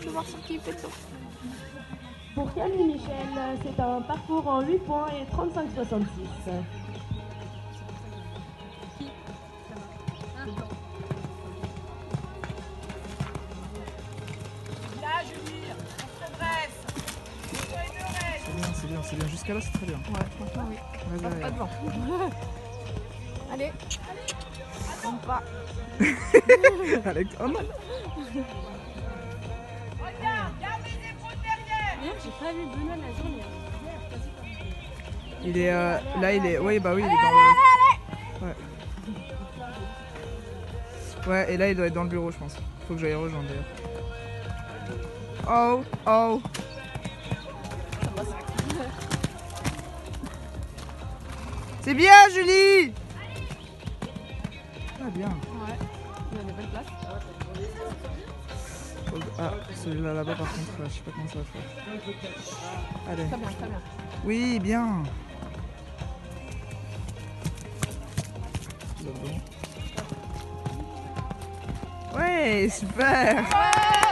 de voir sur qui il fait le tour. Pour Camille Michel, c'est un parcours en 8 points et 35,66. C'est bien, jusqu'à là c'est très bien. Ouais, franchement oui. Vas-y, Pas devant. Allez. Attends pas. Alex, oh non. Regarde, garde les épaules derrière. D'ailleurs, j'ai pas vu Benoît la zone. Il est là, il est. Oui, bah oui, il est dans le. Ouais. Ouais, et là il doit être dans le bureau, je pense. Faut que j'aille rejoindre d'ailleurs. Oh, oh. C'est bien, Julie. Ah, bien. Ouais. Il y a des belles places. Ah, celui-là là-bas, par contre, je sais pas comment ça va faire. Allez. Très bien, très bien. Oui, bien. Ouais, super. Ouais.